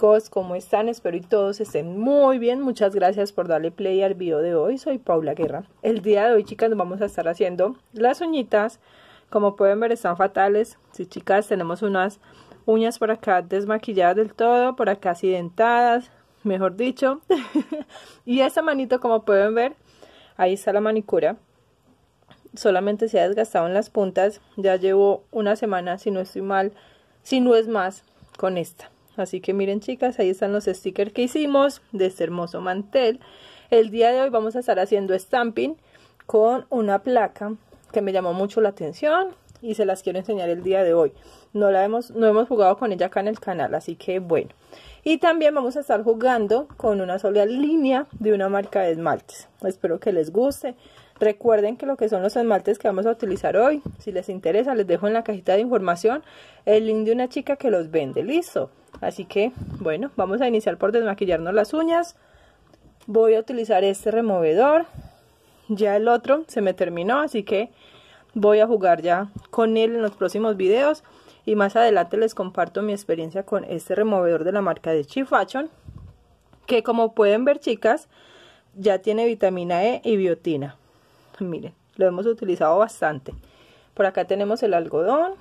chicos, ¿cómo están? Espero y todos estén muy bien. Muchas gracias por darle play al video de hoy. Soy Paula Guerra. El día de hoy, chicas, nos vamos a estar haciendo las uñitas. Como pueden ver, están fatales. Sí, chicas, tenemos unas uñas por acá desmaquilladas del todo, por acá accidentadas, mejor dicho. Y esta manito, como pueden ver, ahí está la manicura. Solamente se ha desgastado en las puntas. Ya llevo una semana, si no estoy mal, si no es más, con esta. Así que miren, chicas, ahí están los stickers que hicimos de este hermoso mantel. El día de hoy vamos a estar haciendo stamping con una placa que me llamó mucho la atención y se las quiero enseñar el día de hoy. No hemos jugado con ella acá en el canal, así que bueno. Y también vamos a estar jugando con una sola línea de una marca de esmaltes. Espero que les guste. Recuerden que lo que son los esmaltes que vamos a utilizar hoy, si les interesa, les dejo en la cajita de información el link de una chica que los vende. Listo. Así que, bueno, vamos a iniciar por desmaquillarnos las uñas. Voy a utilizar este removedor. Ya el otro se me terminó, así que voy a jugar ya con él en los próximos videos. Y más adelante les comparto mi experiencia con este removedor de la marca de Chi Fashion. Que como pueden ver, chicas, ya tiene vitamina E y biotina. Miren, lo hemos utilizado bastante. Por acá tenemos el algodón.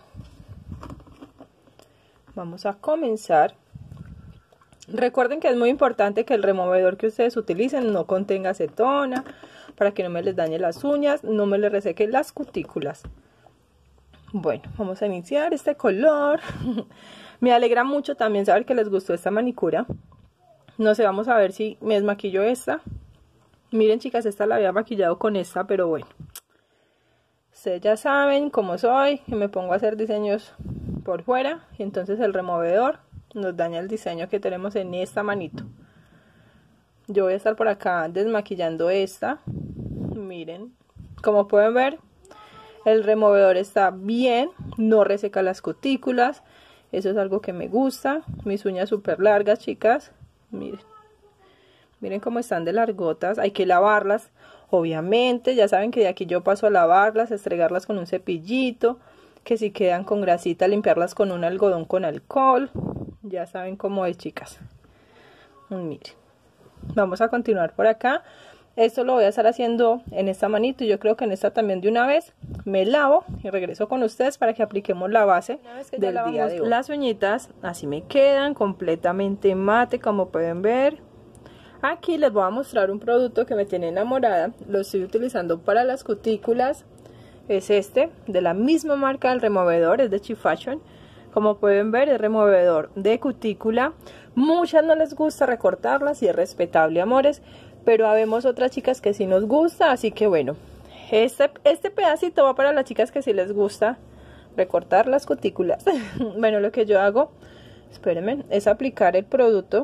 Vamos a comenzar. Recuerden que es muy importante que el removedor que ustedes utilicen no contenga acetona, para que no me les dañe las uñas, no me les reseque las cutículas. Bueno, vamos a iniciar este color. Me alegra mucho también saber que les gustó esta manicura. No sé, vamos a ver si me desmaquillo esta. Miren, chicas, esta la había maquillado con esta, pero bueno. Ustedes ya saben cómo soy, que me pongo a hacer diseños por fuera. Y entonces el removedor nos daña el diseño que tenemos en esta manito. Yo voy a estar por acá desmaquillando esta. Miren, como pueden ver, el removedor está bien, no reseca las cutículas. Eso es algo que me gusta. Mis uñas súper largas, chicas. Miren. Miren cómo están de largotas. Hay que lavarlas, obviamente. Ya saben que de aquí yo paso a lavarlas, a estregarlas con un cepillito. Que si quedan con grasita, limpiarlas con un algodón con alcohol. Ya saben cómo es, chicas. Miren. Vamos a continuar por acá. Esto lo voy a estar haciendo en esta manito. Y yo creo que en esta también de una vez me lavo y regreso con ustedes para que apliquemos la base del día de hoy. Las uñitas así me quedan completamente mate, como pueden ver. Aquí les voy a mostrar un producto que me tiene enamorada. Lo estoy utilizando para las cutículas. Es este, de la misma marca del removedor, es de Chi Fashion. Como pueden ver, es removedor de cutícula. Muchas no les gusta recortarlas y es respetable, amores. Pero habemos otras chicas que sí nos gusta, así que bueno. Este pedacito va para las chicas que sí les gusta recortar las cutículas. Bueno, lo que yo hago, espérenme, es aplicar el producto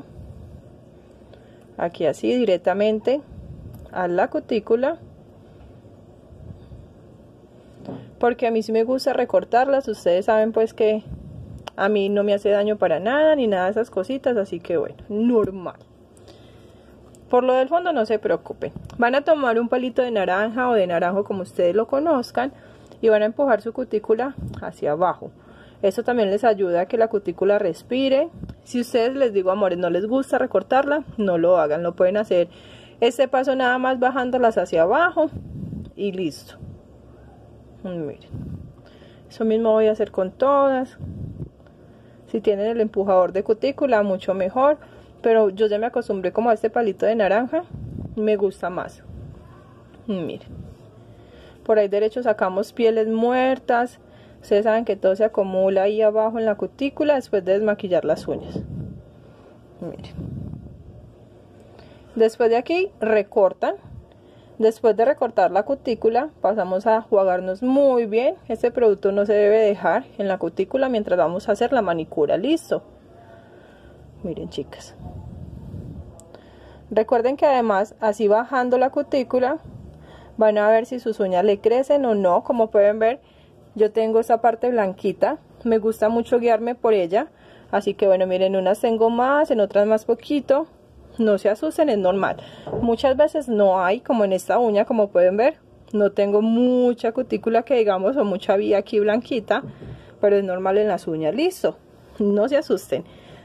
aquí así directamente a la cutícula, porque a mí sí me gusta recortarlas. Ustedes saben pues que a mí no me hace daño para nada ni nada de esas cositas, así que bueno, normal. Por lo del fondo no se preocupen. Van a tomar un palito de naranja o de naranjo, como ustedes lo conozcan, y van a empujar su cutícula hacia abajo. Esto también les ayuda a que la cutícula respire. Si ustedes, les digo, amores, no les gusta recortarla, no lo hagan. Lo pueden hacer este paso nada más bajándolas hacia abajo y listo. Miren. Eso mismo voy a hacer con todas. Si tienen el empujador de cutícula, mucho mejor. Pero yo ya me acostumbré como a este palito de naranja. Me gusta más. Miren. Por ahí derecho sacamos pieles muertas. Ustedes saben que todo se acumula ahí abajo en la cutícula después de desmaquillar las uñas. Miren. Después de aquí recortan. Después de recortar la cutícula pasamos a jugarnos muy bien. Este producto no se debe dejar en la cutícula mientras vamos a hacer la manicura. Listo. Miren, chicas. Recuerden que además así bajando la cutícula van a ver si sus uñas le crecen o no. Como pueden ver, yo tengo esta parte blanquita, me gusta mucho guiarme por ella, así que bueno, miren, unas tengo más, en otras más poquito. No se asusten, es normal. Muchas veces no hay, como en esta uña, como pueden ver, no tengo mucha cutícula que digamos, o mucha vía aquí blanquita, pero es normal en las uñas. Listo, no se asusten.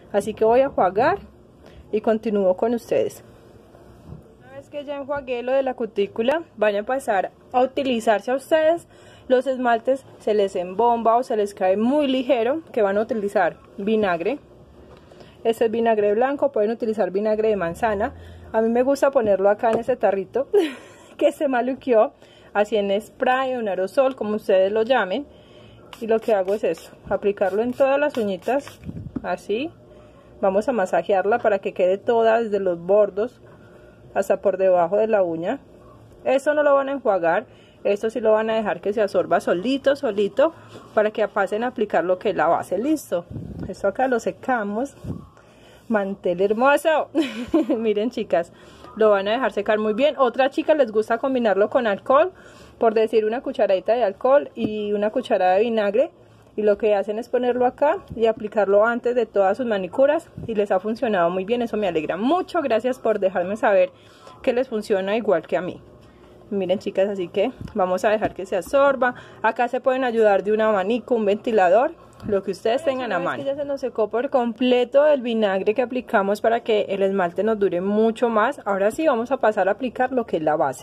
Así que voy a enjuagar y continúo con ustedes. Una vez que ya enjuagué lo de la cutícula, van a pasar a utilizarse a ustedes los esmaltes, se les embomba o se les cae muy ligero, que van a utilizar vinagre. Este es vinagre blanco, pueden utilizar vinagre de manzana. A mí me gusta ponerlo acá en este tarrito que se maluqueó, así en spray o en aerosol, como ustedes lo llamen. Y lo que hago es eso, aplicarlo en todas las uñitas, así. Vamos a masajearla para que quede toda desde los bordos hasta por debajo de la uña. Esto no lo van a enjuagar, esto sí lo van a dejar que se absorba solito, para que pasen a aplicar lo que es la base. Listo, esto acá lo secamos. Mantel hermoso. Miren, chicas, lo van a dejar secar muy bien. Otras chicas les gusta combinarlo con alcohol, por decir una cucharadita de alcohol y una cucharada de vinagre, y lo que hacen es ponerlo acá y aplicarlo antes de todas sus manicuras, y les ha funcionado muy bien. Eso me alegra mucho. Gracias por dejarme saber que les funciona igual que a mí. Miren, chicas, así que vamos a dejar que se absorba. Acá se pueden ayudar de un abanico, un ventilador, lo que ustedes tengan a mano. Ya se nos secó por completo el vinagre que aplicamos para que el esmalte nos dure mucho más. Ahora sí vamos a pasar a aplicar lo que es la base.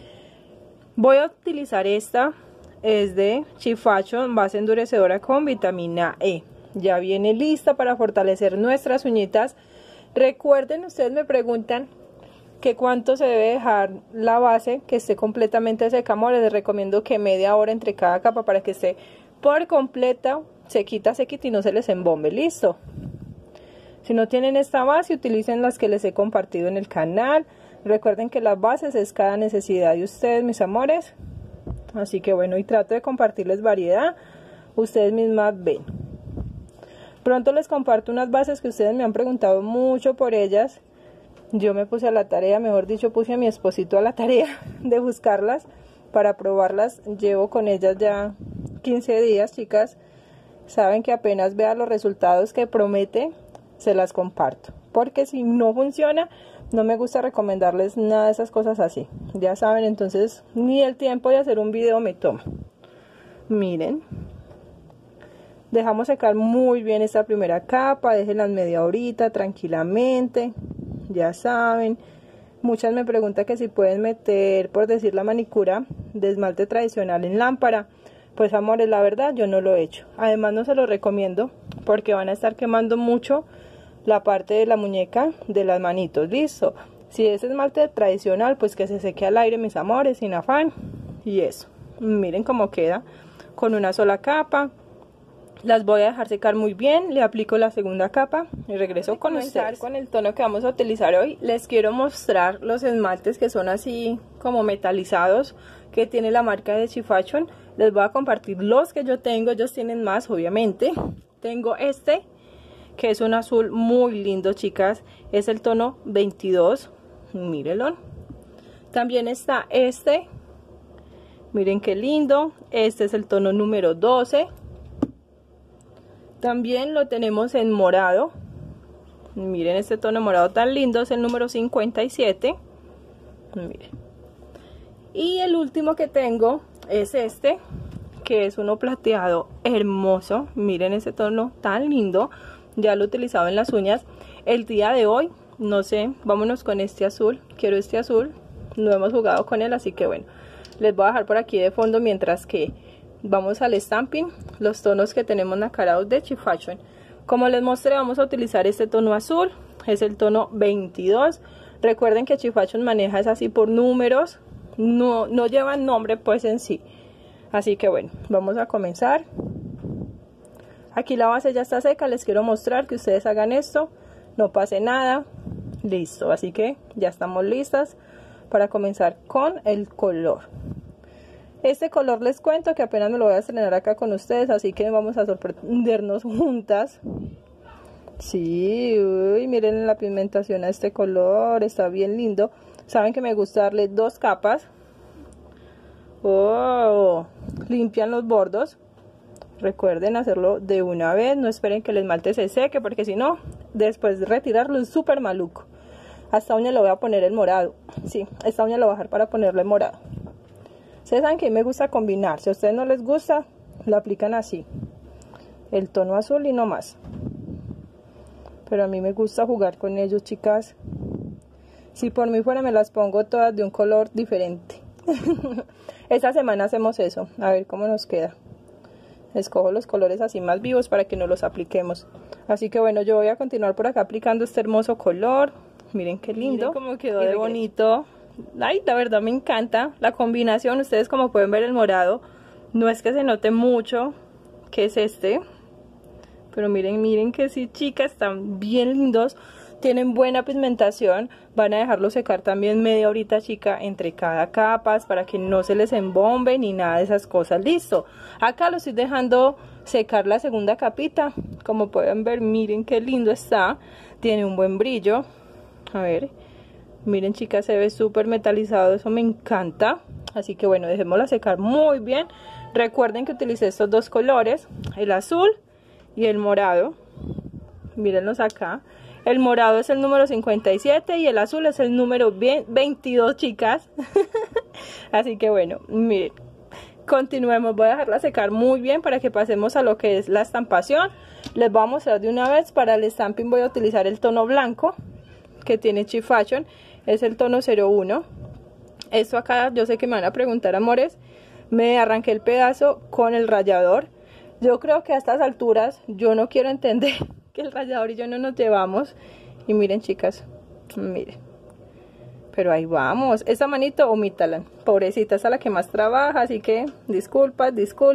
Voy a utilizar esta, es de Chi Fashion, base endurecedora con vitamina E. Ya viene lista para fortalecer nuestras uñitas. Recuerden, ustedes me preguntan que cuánto se debe dejar la base que esté completamente seca. Amores, les recomiendo que media hora entre cada capa para que esté por completa sequita y no se les embombe. Listo. Si no tienen esta base, utilicen las que les he compartido en el canal. Recuerden que las bases es cada necesidad de ustedes, mis amores. Así que bueno, y trato de compartirles variedad. Ustedes mismas ven. Pronto les comparto unas bases que ustedes me han preguntado mucho por ellas. Yo me puse a la tarea, mejor dicho, puse a mi esposito a la tarea de buscarlas para probarlas. Llevo con ellas ya 15 días, chicas. Saben que apenas vea los resultados que promete, se las comparto. Porque si no funciona, no me gusta recomendarles nada de esas cosas así. Ya saben, entonces ni el tiempo de hacer un video me toma. Miren. Dejamos secar muy bien esta primera capa. Déjenla media horita tranquilamente. Ya saben, muchas me preguntan que si pueden meter, por decir, la manicura de esmalte tradicional en lámpara. Pues amores, la verdad yo no lo he hecho. Además no se lo recomiendo porque van a estar quemando mucho la parte de la muñeca de las manitos. Listo. Si es esmalte tradicional, pues que se seque al aire, mis amores, sin afán. Y eso. Miren cómo queda con una sola capa. Las voy a dejar secar muy bien, le aplico la segunda capa y regreso con ustedes. Con el tono que vamos a utilizar hoy, les quiero mostrar los esmaltes que son así como metalizados, que tiene la marca de Chi Fashion. Les voy a compartir los que yo tengo, ellos tienen más obviamente. Tengo este, que es un azul muy lindo, chicas, es el tono 22, mírenlo. También está este, miren qué lindo, este es el tono número 12. También lo tenemos en morado. Miren este tono morado tan lindo, es el número 57. Miren. Y el último que tengo es este, que es uno plateado hermoso. Miren ese tono tan lindo. Ya lo he utilizado en las uñas. El día de hoy, no sé, vámonos con este azul. Quiero este azul. No hemos jugado con él, así que bueno. Les voy a dejar por aquí de fondo mientras que vamos al stamping los tonos que tenemos nacarados de Chi Fashion. Como les mostré, vamos a utilizar este tono azul, es el tono 22. Recuerden que Chi Fashion maneja es así por números, no llevan nombre pues en sí. Así que bueno, vamos a comenzar. Aquí la base ya está seca, les quiero mostrar que ustedes hagan esto, no pase nada. Listo, así que ya estamos listas para comenzar con el color. Este color les cuento que apenas me lo voy a estrenar acá con ustedes, así que vamos a sorprendernos juntas. Sí, uy, miren la pigmentación a este color, está bien lindo. Saben que me gusta darle dos capas. Oh, limpian los bordos. Recuerden hacerlo de una vez, no esperen que el esmalte se seque, porque si no, después de retirarlo es súper maluco. A esta uña le voy a poner el morado. Sí, esta uña lo voy a dejar para ponerle morado. Ustedes saben que a mí me gusta combinar. Si a ustedes no les gusta, lo aplican así. El tono azul y no más. pero a mí me gusta jugar con ellos, chicas. Si por mí fuera me las pongo todas de un color diferente. Esta semana hacemos eso, a ver cómo nos queda. Escojo los colores así más vivos para que no los apliquemos. Así que bueno, yo voy a continuar por acá aplicando este hermoso color. Miren qué lindo. Miren cómo quedó de bonito. Ay, la verdad me encanta la combinación. Ustedes como pueden ver el morado no es que se note mucho que es este, pero miren que sí, chicas, están bien lindos. Tienen buena pigmentación. Van a dejarlo secar también media horita, chica, entre cada capas para que no se les embombe ni nada de esas cosas. Listo. Acá lo estoy dejando secar la segunda capita. Como pueden ver, miren qué lindo está. Tiene un buen brillo. A ver, miren, chicas, se ve súper metalizado. Eso me encanta. Así que bueno, dejémosla secar muy bien. Recuerden que utilicé estos dos colores, el azul y el morado. Mírenlos acá. El morado es el número 57 y el azul es el número 22, chicas. Así que bueno, miren, continuemos. Voy a dejarla secar muy bien para que pasemos a lo que es la estampación. Les voy a mostrar de una vez. Para el stamping voy a utilizar el tono blanco que tiene Chi Fashion. Es el tono 01. Esto acá, yo sé que me van a preguntar, amores. Me arranqué el pedazo con el rallador. Yo creo que a estas alturas yo no quiero entender que el rallador y yo no nos llevamos. Y miren, chicas, miren, pero ahí vamos. Esa manito omítala, pobrecita, esa es la que más trabaja, así que disculpas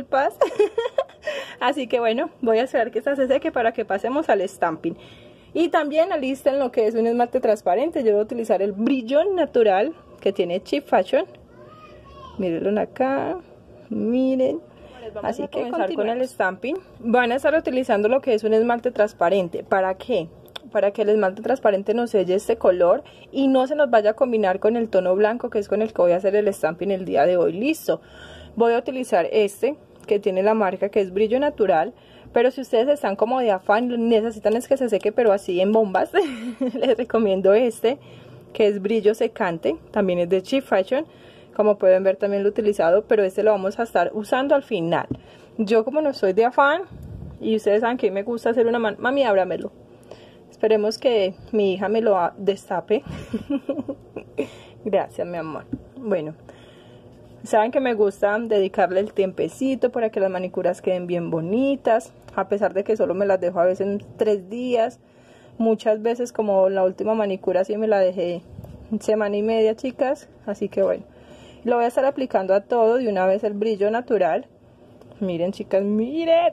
así que bueno, voy a esperar que esta se seque para que pasemos al stamping. Y también alisten lo que es un esmalte transparente. Yo voy a utilizar el brillo natural que tiene Chi Fashion. Mírenlo acá, miren. Así que comenzar con el stamping. Van a estar utilizando lo que es un esmalte transparente. ¿Para qué? Para que el esmalte transparente nos selle este color y no se nos vaya a combinar con el tono blanco, que es con el que voy a hacer el stamping el día de hoy. Listo. Voy a utilizar este que tiene la marca que es brillo natural. Pero si ustedes están como de afán, necesitan es que se seque pero así en bombas, les recomiendo este que es brillo secante. También es de Chi Fashion. Como pueden ver también lo he utilizado, pero este lo vamos a estar usando al final. Yo como no soy de afán, y ustedes saben que me gusta hacer una mano. Mami, ábramelo. Esperemos que mi hija me lo destape. Gracias, mi amor. Bueno, saben que me gusta dedicarle el tiempecito para que las manicuras queden bien bonitas. A pesar de que solo me las dejo a veces en 3 días. Muchas veces, como la última manicura, sí me la dejé semana y media, chicas. Así que bueno. Lo voy a estar aplicando a todo de una vez el brillo natural. Miren, chicas, miren.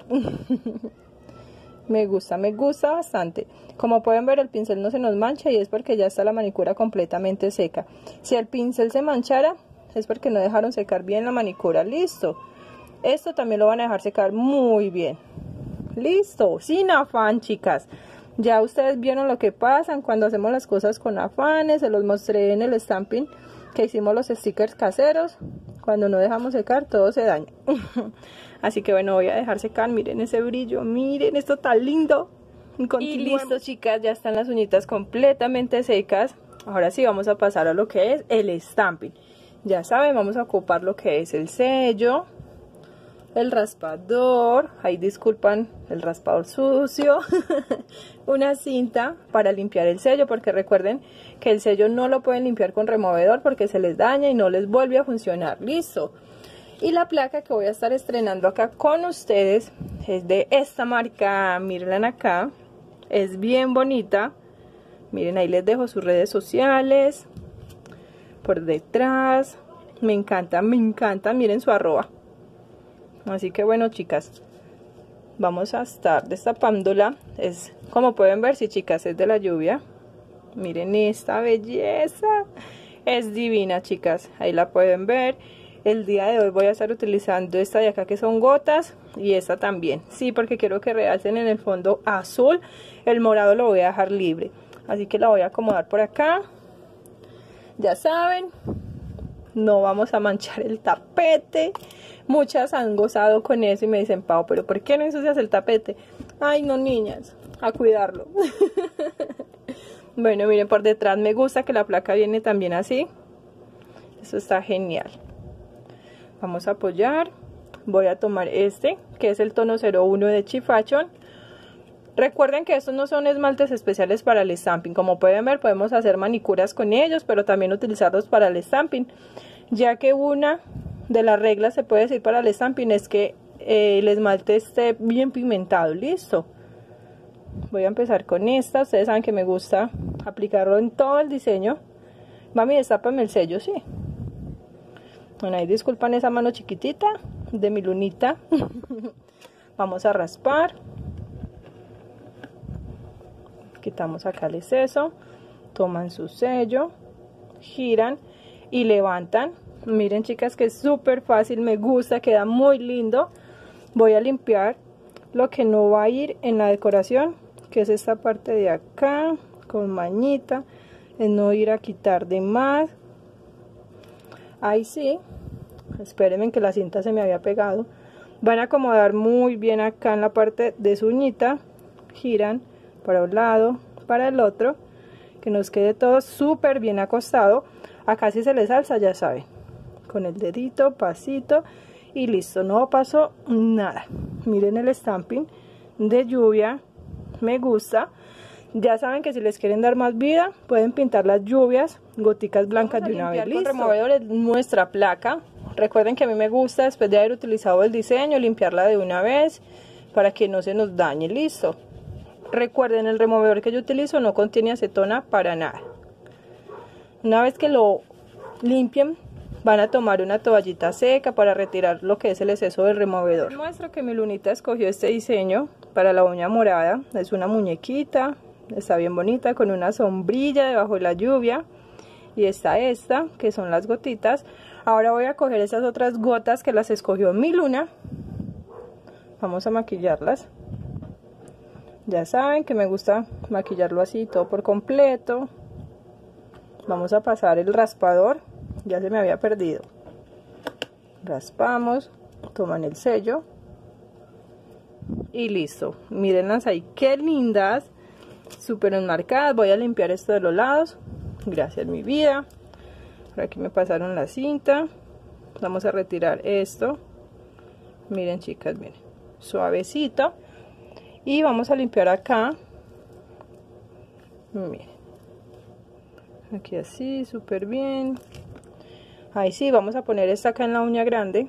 me gusta bastante. Como pueden ver, el pincel no se nos mancha y es porque ya está la manicura completamente seca. Si el pincel se manchara, es porque no dejaron secar bien la manicura. Listo. Esto también lo van a dejar secar muy bien. Listo. Sin afán, chicas. Ya ustedes vieron lo que pasa cuando hacemos las cosas con afanes. Se los mostré en el stamping que hicimos los stickers caseros. Cuando no dejamos secar todo se daña. Así que bueno, voy a dejar secar. Miren ese brillo, miren esto tan lindo. Y listo, chicas, ya están las uñitas completamente secas. Ahora sí vamos a pasar a lo que es el stamping. Ya saben, vamos a ocupar lo que es el sello, el raspador, ahí disculpan el raspador sucio, una cinta para limpiar el sello, porque recuerden que el sello no lo pueden limpiar con removedor porque se les daña y no les vuelve a funcionar. Listo. Y la placa que voy a estar estrenando acá con ustedes es de esta marca, miren acá, es bien bonita. Miren, ahí les dejo sus redes sociales por detrás. Me encanta, miren su arroba. Así que bueno, chicas, vamos a estar destapándola. Es, como pueden ver, sí, chicas, es de la lluvia. Miren esta belleza. Es divina, chicas. Ahí la pueden ver. El día de hoy voy a estar utilizando esta de acá que son gotas y esta también. Sí, porque quiero que realcen en el fondo azul. El morado lo voy a dejar libre. Así que la voy a acomodar por acá. Ya saben, no vamos a manchar el tapete. Muchas han gozado con eso y me dicen, Pau, pero ¿por qué no ensucias el tapete? Ay, no, niñas, a cuidarlo. Bueno, miren, por detrás me gusta que la placa viene también así. Eso está genial. Vamos a apoyar. Voy a tomar este, que es el tono 01 de Chi Fashion. Recuerden que estos no son esmaltes especiales para el stamping. Como pueden ver, podemos hacer manicuras con ellos, pero también utilizarlos para el stamping, ya que una de las reglas, se puede decir, para el stamping es que el esmalte esté bien pigmentado. Listo. Voy a empezar con esta. Ustedes saben que me gusta aplicarlo en todo el diseño. Mami, destápame el sello, sí. Bueno, ahí disculpan esa mano chiquitita de mi lunita. Vamos a raspar. Quitamos acá el exceso. Toman su sello, giran y levantan. Miren, chicas, que es súper fácil, me gusta, queda muy lindo. Voy a limpiar lo que no va a ir en la decoración, que es esta parte de acá, con mañita, es no ir a quitar de más. Ahí sí, espérenme que la cinta se me había pegado. Van a acomodar muy bien acá en la parte de su uñita, giran para un lado, para el otro, que nos quede todo súper bien acostado. Acá si se les alza, ya saben, con el dedito, pasito y listo, no pasó nada. Miren el stamping de lluvia, me gusta. Ya saben que si les quieren dar más vida, pueden pintar las lluvias, goticas blancas de una vez. Listo. Con removedores nuestra placa. Recuerden que a mí me gusta, después de haber utilizado el diseño, limpiarla de una vez para que no se nos dañe. Listo. Recuerden, el removedor que yo utilizo no contiene acetona para nada. Una vez que lo limpien, van a tomar una toallita seca para retirar lo que es el exceso del removedor. Les muestro que mi lunita escogió este diseño para la uña morada. Es una muñequita, está bien bonita, con una sombrilla debajo de la lluvia. Y está esta, que son las gotitas. Ahora voy a coger esas otras gotas que las escogió mi luna. Vamos a maquillarlas. Ya saben que me gusta maquillarlo así, todo por completo. Vamos a pasar el raspador. Ya se me había perdido. Raspamos, toman el sello y listo. Mírenlas ahí, qué lindas, súper enmarcadas. Voy a limpiar esto de los lados. Gracias, mi vida. Por aquí me pasaron la cinta. Vamos a retirar esto. Miren, chicas, miren, suavecito. Y vamos a limpiar acá. Miren, aquí así, súper bien. Ahí sí, vamos a poner esta acá en la uña grande.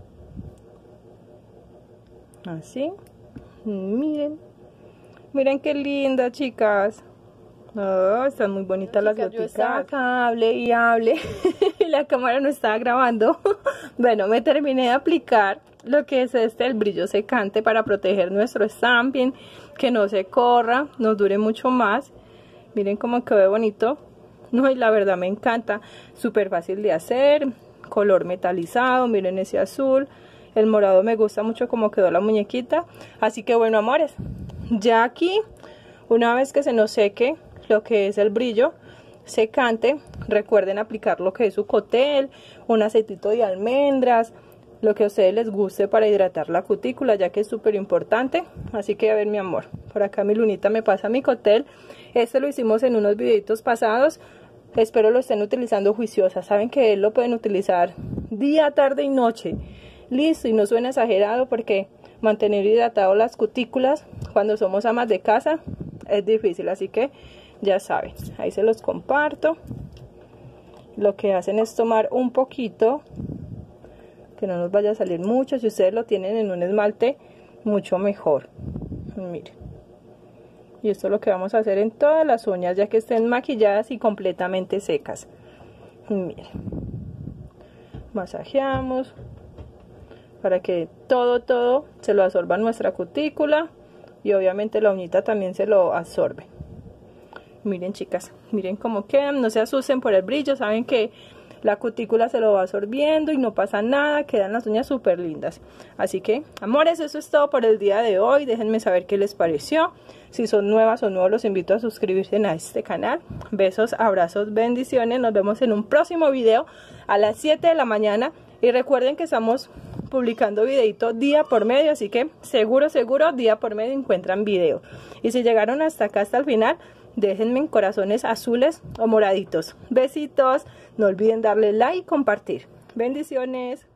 Así. Miren. Miren qué linda, chicas. Oh, están muy bonitas las gotitas. Yo estaba acá, hable y hable. Y la cámara no estaba grabando. Bueno, me terminé de aplicar lo que es el brillo secante para proteger nuestro stamping, que no se corra, nos dure mucho más. Miren cómo quedó bonito. No, y la verdad me encanta, súper fácil de hacer, color metalizado, miren ese azul, el morado me gusta mucho como quedó la muñequita. Así que bueno, amores, ya aquí, una vez que se nos seque lo que es el brillo secante, recuerden aplicar lo que es su cotel, un aceitito de almendras, lo que a ustedes les guste para hidratar la cutícula, ya que es súper importante. Así que a ver, mi amor, por acá mi lunita me pasa mi cotel. Este lo hicimos en unos videitos pasados. Espero lo estén utilizando juiciosa. Saben que lo pueden utilizar día, tarde y noche. Listo, y no suena exagerado, porque mantener hidratado las cutículas cuando somos amas de casa es difícil. Así que ya saben, ahí se los comparto. Lo que hacen es tomar un poquito, que no nos vaya a salir mucho. Si ustedes lo tienen en un esmalte, mucho mejor. Miren. Y esto es lo que vamos a hacer en todas las uñas, ya que estén maquilladas y completamente secas. Miren. Masajeamos para que todo se lo absorba nuestra cutícula, y obviamente la uñita también se lo absorbe. Miren, chicas, miren cómo quedan. No se asusten por el brillo, saben que la cutícula se lo va absorbiendo y no pasa nada, quedan las uñas súper lindas. Así que, amores, eso es todo por el día de hoy. Déjenme saber qué les pareció. Si son nuevas o nuevos, los invito a suscribirse a este canal. Besos, abrazos, bendiciones. Nos vemos en un próximo video a las 7 de la mañana. Y recuerden que estamos publicando videito día por medio, así que seguro día por medio encuentran video. Y si llegaron hasta acá, hasta el final, déjenme en corazones azules o moraditos. Besitos, no olviden darle like y compartir. Bendiciones.